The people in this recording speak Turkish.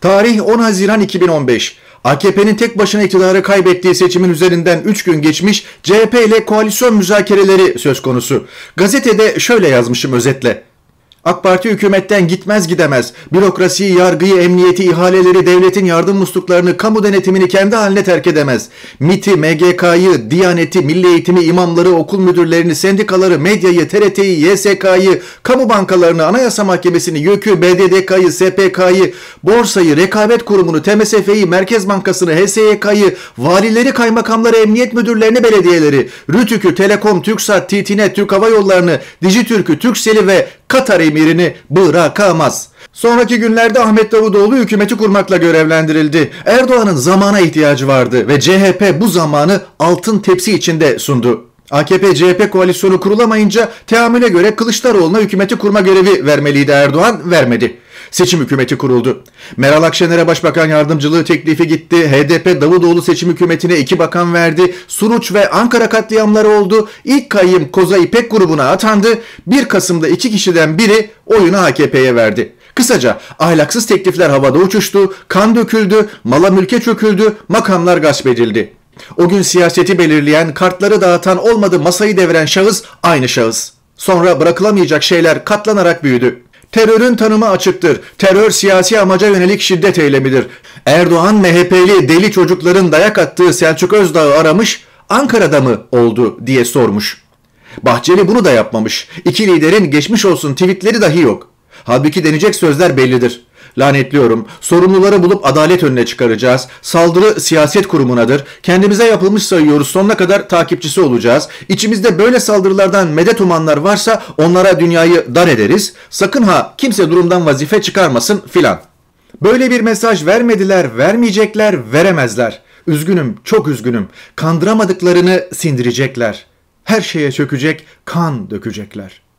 Tarih 10 Haziran 2015. AKP'nin tek başına iktidarı kaybettiği seçimin üzerinden 3 gün geçmiş, CHP ile koalisyon müzakereleri söz konusu. Gazetede şöyle yazmışım özetle. AK Parti hükümetten gitmez gidemez. Bürokrasiyi, yargıyı, emniyeti, ihaleleri, devletin yardım musluklarını, kamu denetimini kendi haline terk edemez. MİT'i, MGK'yı, Diyaneti, Milli Eğitimi, imamları, okul müdürlerini, sendikaları, medyayı, TRT'yi, YSK'yı, kamu bankalarını, Anayasa Mahkemesi'ni, YÖK'ü, BDDK'yı, SPK'yı, Borsayı, Rekabet Kurumu'nu, TMSF'yi, Merkez Bankası'nı, HSYK'yı, valileri, kaymakamları, emniyet müdürlerini, belediyeleri, RÜTÜK'ü, Telekom, TürkSat, TİTİNET, Türk Hava Yolları'nı, Dijitürk'ü, Turkcell'i ve Katar emirini bırakamaz. Sonraki günlerde Ahmet Davutoğlu hükümeti kurmakla görevlendirildi. Erdoğan'ın zamana ihtiyacı vardı ve CHP bu zamanı altın tepsi içinde sundu. AKP-CHP koalisyonu kurulamayınca teamüle göre Kılıçdaroğlu'na hükümeti kurma görevi vermeliydi Erdoğan, vermedi. Seçim hükümeti kuruldu. Meral Akşener'e başbakan yardımcılığı teklifi gitti. HDP Davutoğlu seçim hükümetine 2 bakan verdi. Suruç ve Ankara katliamları oldu. İlk kayyım Koza İpek grubuna atandı. 1 Kasım'da 2 kişiden biri oyunu AKP'ye verdi. Kısaca ahlaksız teklifler havada uçuştu, kan döküldü, mala mülke çöküldü, makamlar gasp edildi. O gün siyaseti belirleyen, kartları dağıtan, olmadı masayı deviren şahıs aynı şahıs. Sonra bırakılamayacak şeyler katlanarak büyüdü. Terörün tanımı açıktır. Terör siyasi amaca yönelik şiddet eylemidir. Erdoğan MHP'li deli çocukların dayak attığı Selçuk Özdağ'ı aramış, Ankara'da mı oldu diye sormuş. Bahçeli bunu da yapmamış. İki liderin geçmiş olsun tweetleri dahi yok. Halbuki denecek sözler bellidir. Lanetliyorum. Sorumluları bulup adalet önüne çıkaracağız. Saldırı siyaset kurumunadır. Kendimize yapılmış sayıyoruz. Sonuna kadar takipçisi olacağız. İçimizde böyle saldırılardan medet umanlar varsa onlara dünyayı dar ederiz. Sakın ha kimse durumdan vazife çıkarmasın filan. Böyle bir mesaj vermediler, vermeyecekler, veremezler. Üzgünüm, çok üzgünüm. Kandıramadıklarını sindirecekler. Her şeye çökecek, kan dökecekler.